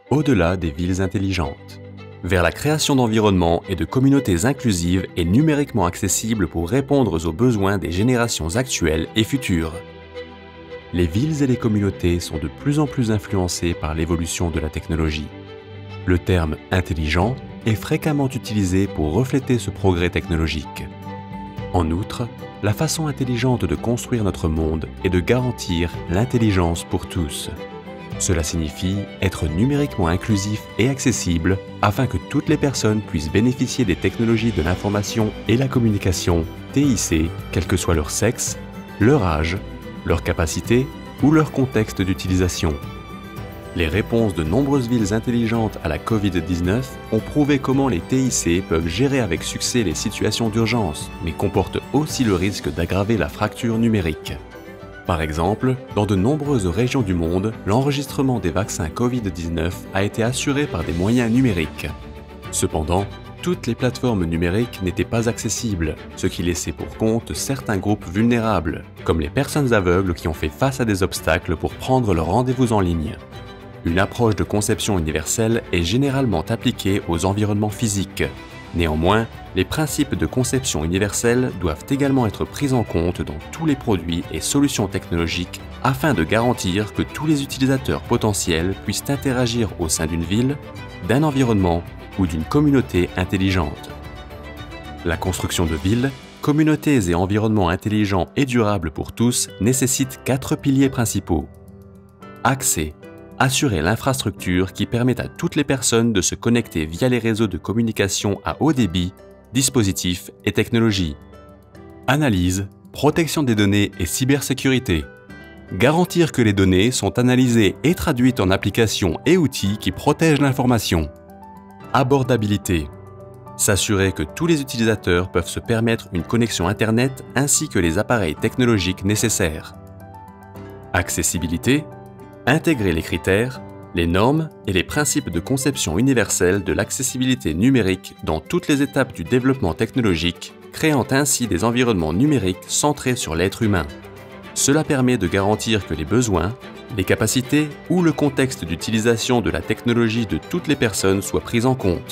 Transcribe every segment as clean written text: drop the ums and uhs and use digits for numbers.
au-delà des villes intelligentes, vers la création d'environnements et de communautés inclusives et numériquement accessibles pour répondre aux besoins des générations actuelles et futures. Les villes et les communautés sont de plus en plus influencées par l'évolution de la technologie. Le terme « intelligent » est fréquemment utilisé pour refléter ce progrès technologique. En outre, la façon intelligente de construire notre monde est de garantir l'intelligence pour tous. Cela signifie être numériquement inclusif et accessible afin que toutes les personnes puissent bénéficier des technologies de l'information et la communication TIC, quel que soit leur sexe, leur âge, leur capacité ou leur contexte d'utilisation. Les réponses de nombreuses villes intelligentes à la Covid-19 ont prouvé comment les TIC peuvent gérer avec succès les situations d'urgence, mais comportent aussi le risque d'aggraver la fracture numérique. Par exemple, dans de nombreuses régions du monde, l'enregistrement des vaccins Covid-19 a été assuré par des moyens numériques. Cependant, toutes les plateformes numériques n'étaient pas accessibles, ce qui laissait pour compte certains groupes vulnérables, comme les personnes aveugles qui ont fait face à des obstacles pour prendre leurs rendez-vous en ligne. Une approche de conception universelle est généralement appliquée aux environnements physiques. Néanmoins, les principes de conception universelle doivent également être pris en compte dans tous les produits et solutions technologiques afin de garantir que tous les utilisateurs potentiels puissent interagir au sein d'une ville, d'un environnement ou d'une communauté intelligente. La construction de villes, communautés et environnements intelligents et durables pour tous nécessite 4 piliers principaux. Accès. Assurer l'infrastructure qui permet à toutes les personnes de se connecter via les réseaux de communication à haut débit, dispositifs et technologies. Analyse, protection des données et cybersécurité. Garantir que les données sont analysées et traduites en applications et outils qui protègent l'information. Abordabilité. S'assurer que tous les utilisateurs peuvent se permettre une connexion Internet ainsi que les appareils technologiques nécessaires. Accessibilité. Intégrer les critères, les normes et les principes de conception universelle de l'accessibilité numérique dans toutes les étapes du développement technologique, créant ainsi des environnements numériques centrés sur l'être humain. Cela permet de garantir que les besoins, les capacités ou le contexte d'utilisation de la technologie de toutes les personnes soient pris en compte.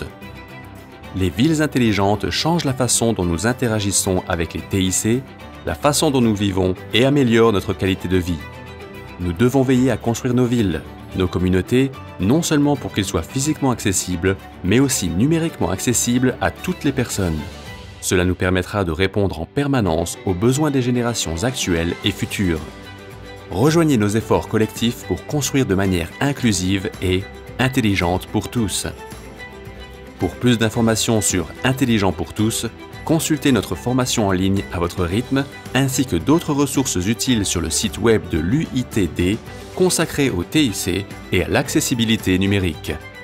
Les villes intelligentes changent la façon dont nous interagissons avec les TIC, la façon dont nous vivons et améliorent notre qualité de vie. Nous devons veiller à construire nos villes, nos communautés, non seulement pour qu'ils soient physiquement accessibles, mais aussi numériquement accessibles à toutes les personnes. Cela nous permettra de répondre en permanence aux besoins des générations actuelles et futures. Rejoignez nos efforts collectifs pour construire de manière inclusive et intelligente pour tous. Pour plus d'informations sur Intelligent pour tous, consultez notre formation en ligne à votre rythme, ainsi que d'autres ressources utiles sur le site web de l'UITD consacrées au TIC et à l'accessibilité numérique.